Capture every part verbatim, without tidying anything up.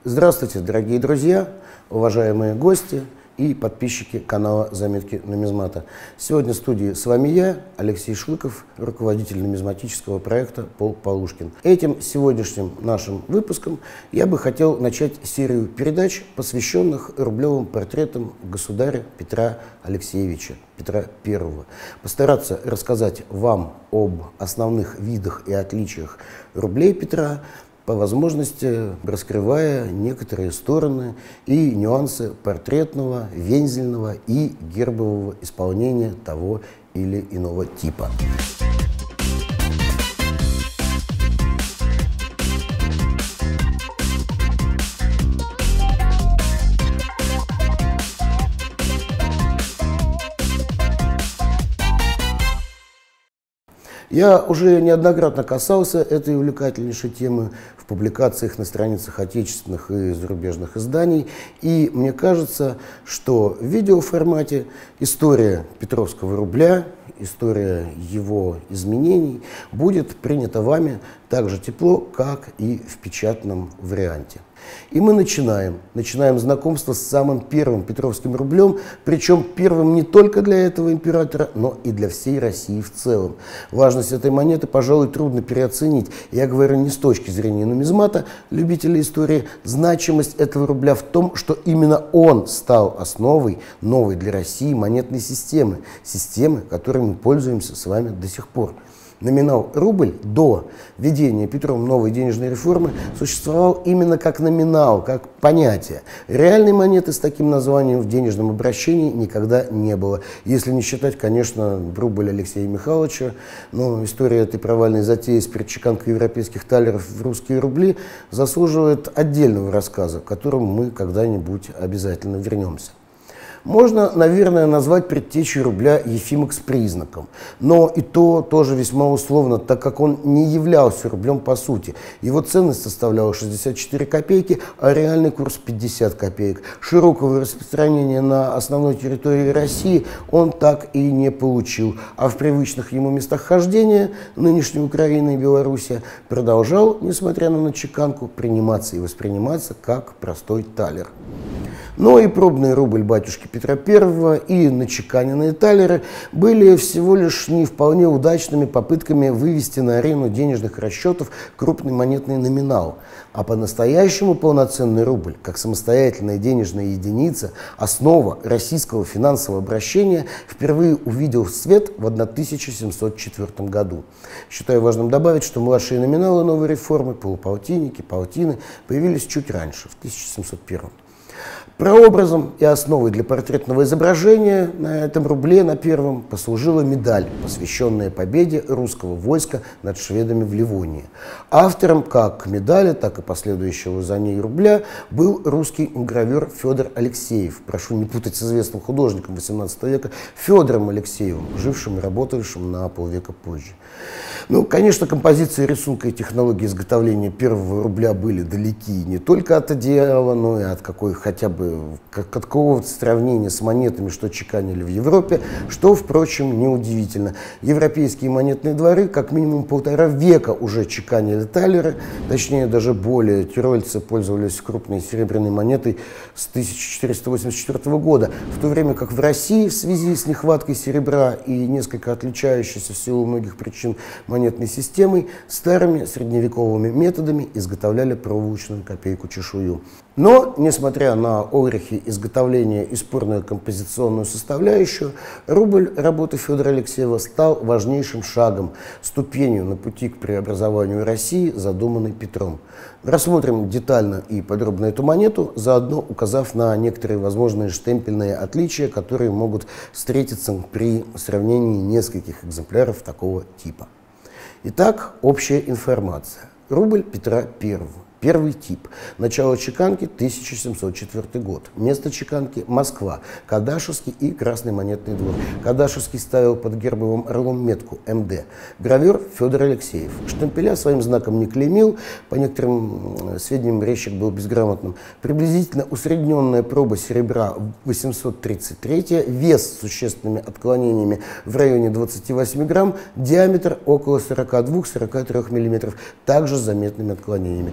Здравствуйте, дорогие друзья, уважаемые гости и подписчики канала «Заметки нумизмата». Сегодня в студии с вами я, Алексей Шлыков, руководитель нумизматического проекта «Пол Полушкин». Этим сегодняшним нашим выпуском я бы хотел начать серию передач, посвященных рублевым портретам государя Петра Алексеевича, Петра Первого. Постараться рассказать вам об основных видах и отличиях рублей Петра, по возможности раскрывая некоторые стороны и нюансы портретного, вензельного и гербового исполнения того или иного типа. Я уже неоднократно касался этой увлекательнейшей темы в публикациях на страницах отечественных и зарубежных изданий, и мне кажется, что в видеоформате история Петровского рубля, история его изменений будет принята вами так же тепло, как и в печатном варианте. И мы начинаем. Начинаем знакомство с самым первым Петровским рублем, причем первым не только для этого императора, но и для всей России в целом. Важность этой монеты, пожалуй, трудно переоценить. Я говорю не с точки зрения нумизмата, любителей истории. Значимость этого рубля в том, что именно он стал основой новой для России монетной системы, системы, которой мы пользуемся с вами до сих пор. Номинал рубль до введения Петром новой денежной реформы существовал именно как номинал, как понятие. Реальной монеты с таким названием в денежном обращении никогда не было. Если не считать, конечно, рубль Алексея Михайловича, но история этой провальной затеи с перечеканкой европейских талеров в русские рубли заслуживает отдельного рассказа, к которому мы когда-нибудь обязательно вернемся. Можно, наверное, назвать предтечей рубля Ефимок с признаком, но и то тоже весьма условно, так как он не являлся рублем по сути. Его ценность составляла шестьдесят четыре копейки, а реальный курс пятьдесят копеек. Широкого распространения на основной территории России он так и не получил, а в привычных ему местах хождения, нынешней Украины и Белоруссия, продолжал, несмотря на начеканку, приниматься и восприниматься как простой талер. Но и пробный рубль батюшки Петра Первого и начеканенные талеры были всего лишь не вполне удачными попытками вывести на арену денежных расчетов крупный монетный номинал. А по-настоящему полноценный рубль, как самостоятельная денежная единица, основа российского финансового обращения, впервые увидел свет в тысяча семьсот четвёртом году. Считаю важным добавить, что младшие номиналы новой реформы, полуполтинники, полтины, появились чуть раньше, в тысяча семьсот первом. Прообразом и основой для портретного изображения на этом рубле, на первом, послужила медаль, посвященная победе русского войска над шведами в Ливонии. Автором как медали, так и последующего за ней рубля был русский гравер Федор Алексеев. Прошу не путать с известным художником восемнадцатого века Федором Алексеевым, жившим и работавшим на полвека позже. Ну, конечно, композиция рисунка и технологии изготовления первого рубля были далеки не только от идеала, но и от какой хотя бы как от какого-то сравнения с монетами, что чеканили в Европе, что, впрочем, неудивительно. Европейские монетные дворы как минимум полтора века уже чеканили талеры, точнее даже более. Тирольцы пользовались крупной серебряной монетой с тысяча четыреста восемьдесят четвёртого года, в то время как в России в связи с нехваткой серебра и несколько отличающейся в силу многих причин монетной системой, старыми средневековыми методами изготовляли проволочную копейку-чешую. Но, несмотря на огрехи изготовления и спорную композиционную составляющую, рубль работы Федора Алексеева стал важнейшим шагом, ступенью на пути к преобразованию России, задуманной Петром. Рассмотрим детально и подробно эту монету, заодно указав на некоторые возможные штемпельные отличия, которые могут встретиться при сравнении нескольких экземпляров такого типа. Итак, общая информация. Рубль Петра Первого. Первый тип. Начало чеканки тысяча семьсот четвёртый год. Место чеканки Москва. Кадашевский и Красный монетный двор. Кадашевский ставил под гербовым орлом метку эм дэ. Гравер Федор Алексеев. Штемпеля своим знаком не клеймил. По некоторым сведениям резчик был безграмотным. Приблизительно усредненная проба серебра восемьсот тридцать три. Вес с существенными отклонениями в районе двадцати восьми грамм. Диаметр около сорока двух — сорока трёх миллиметров. Также с заметными отклонениями. Гурт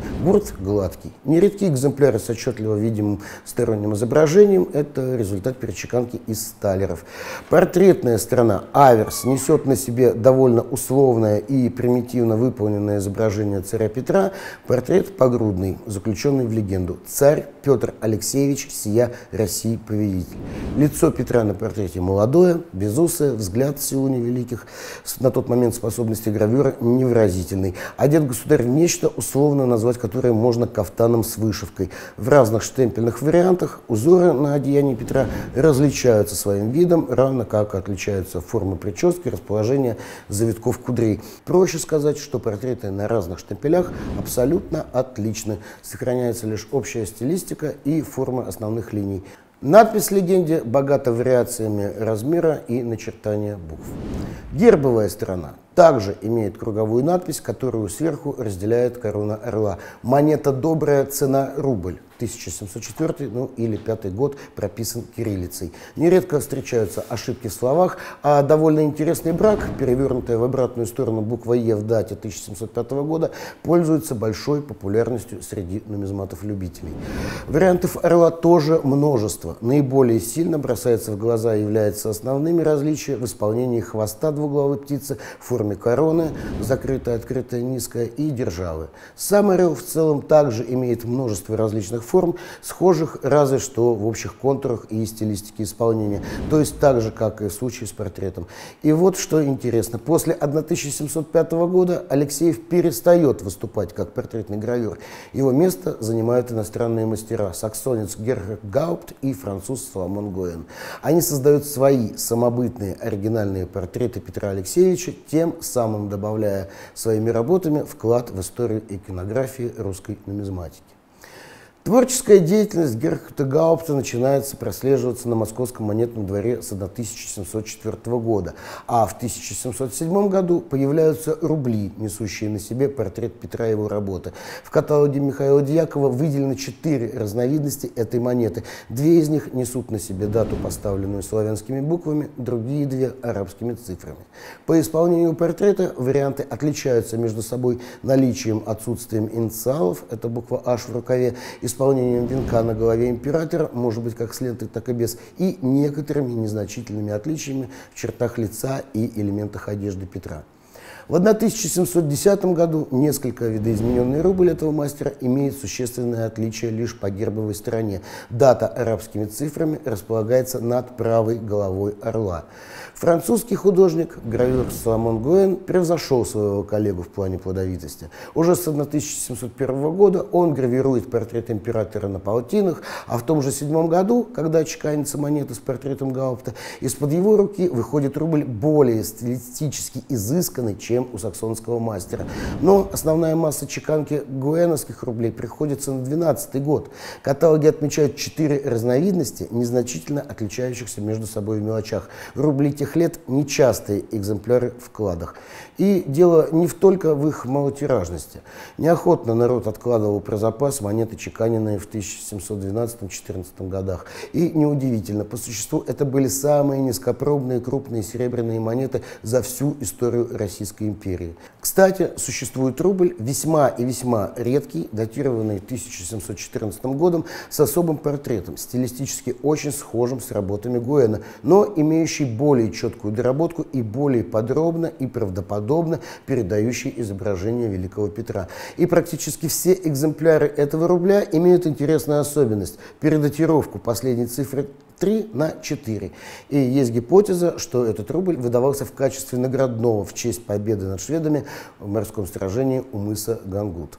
Вырез гладкий. Нередки экземпляры с отчетливо видимым сторонним изображением – это результат перечеканки из сталеров. Портретная сторона аверс несет на себе довольно условное и примитивно выполненное изображение царя Петра, портрет погрудный, заключенный в легенду. Царь Петр Алексеевич, сия России повелитель. Лицо Петра на портрете молодое, безусое, взгляд в силу невеликих, на тот момент способности гравюра невыразительный. Одет государь в нечто, условно назвать которое можно кафтаном с вышивкой. В разных штемпельных вариантах узоры на одеянии Петра различаются своим видом, равно как отличаются формы прически, расположение завитков кудрей. Проще сказать, что портреты на разных штемпелях абсолютно отличны. Сохраняется лишь общая стилистика и форма основных линий. Надпись в легенде богата вариациями размера и начертания букв. Гербовая сторона также имеет круговую надпись, которую сверху разделяет корона орла. Монета «Добрая, цена рубль». тысяча семьсот четвёртый, ну или пятый год, прописан кириллицей. Нередко встречаются ошибки в словах, а довольно интересный брак, перевернутая в обратную сторону буква «Е» в дате тысяча семьсот пятого года, пользуется большой популярностью среди нумизматов-любителей. Вариантов орла тоже множество. Наиболее сильно бросается в глаза и является основными различия в исполнении хвоста двуглавой птицы в форме короны, закрытая, открытая, низкая, и державы. Сам орел в целом также имеет множество различных форм, схожих разве что в общих контурах и стилистике исполнения, то есть так же, как и в случае с портретом. И вот что интересно, после тысяча семьсот пятого года Алексеев перестает выступать как портретный гравер. Его место занимают иностранные мастера, саксонец Герхард Гаупт и француз Соломон Гоен. Они создают свои самобытные оригинальные портреты Петра Алексеевича, тем самым добавляя своими работами вклад в историю иконографии русской нумизматики. Творческая деятельность Герхарда Гаупта начинается прослеживаться на Московском монетном дворе с тысяча семьсот четвёртого года, а в тысяча семьсот седьмом году появляются рубли, несущие на себе портрет Петра и его работы. В каталоге Михаила Дьякова выделено четыре разновидности этой монеты. Две из них несут на себе дату, поставленную славянскими буквами, другие две – арабскими цифрами. По исполнению портрета варианты отличаются между собой наличием, отсутствием инициалов, это буква «H» в рукаве, исполнением венка на голове императора, может быть как с лентой, так и без, и некоторыми незначительными отличиями в чертах лица и элементах одежды Петра. В тысяча семьсот десятом году несколько видоизмененный рубль этого мастера имеет существенное отличие лишь по гербовой стороне. Дата арабскими цифрами располагается над правой головой орла. Французский художник, гравер Соломон Гоен, превзошел своего коллегу в плане плодовитости. Уже с тысяча семьсот первого года он гравирует портрет императора на полтинах, а в том же седьмом году, когда чеканится монета с портретом Гаупта, из-под его руки выходит рубль более стилистически изысканный, чем у саксонского мастера. Но основная масса чеканки гуэновских рублей приходится на двенадцатый год. Каталоги отмечают четыре разновидности, незначительно отличающихся между собой в мелочах. Рубли тех лет – нечастые экземпляры в вкладах. И дело не в только в их малотиражности. Неохотно народ откладывал про запас монеты, чеканенные в тысяча семьсот двенадцатом — четырнадцатом годах. И неудивительно, по существу это были самые низкопробные крупные серебряные монеты за всю историю Российской империи. Кстати, существует рубль весьма и весьма редкий, датированный тысяча семьсот четырнадцатым годом, с особым портретом, стилистически очень схожим с работами Гоена, но имеющий более четкую доработку и более подробно и правдоподобно передающий изображение великого Петра. И практически все экземпляры этого рубля имеют интересную особенность – передатировку последней цифры три на четыре. И есть гипотеза, что этот рубль выдавался в качестве наградного в честь победы над шведами в морском сражении у мыса Гангут.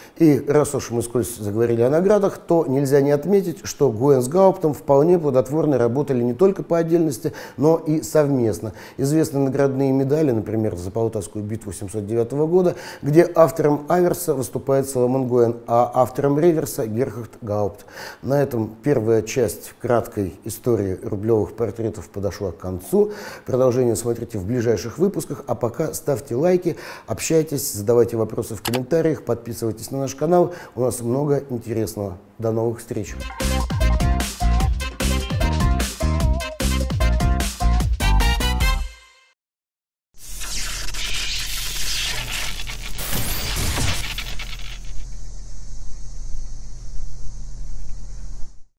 И раз уж мы скользь заговорили о наградах, то нельзя не отметить, что Гоен с Гауптом вполне плодотворно работали не только по отдельности, но и совместно. Известны наградные медали, например, за Полтавскую битву семьсот девятого года, где автором аверса выступает Соломон Гоен, а автором реверса Герхард Гаупт. На этом первая часть краткой истории рублевых портретов подошла к концу. Продолжение смотрите в ближайших выпусках, а пока ставьте лайки, общайтесь, задавайте вопросы в комментариях, подписывайтесь на наш канал, у нас много интересного. До новых встреч!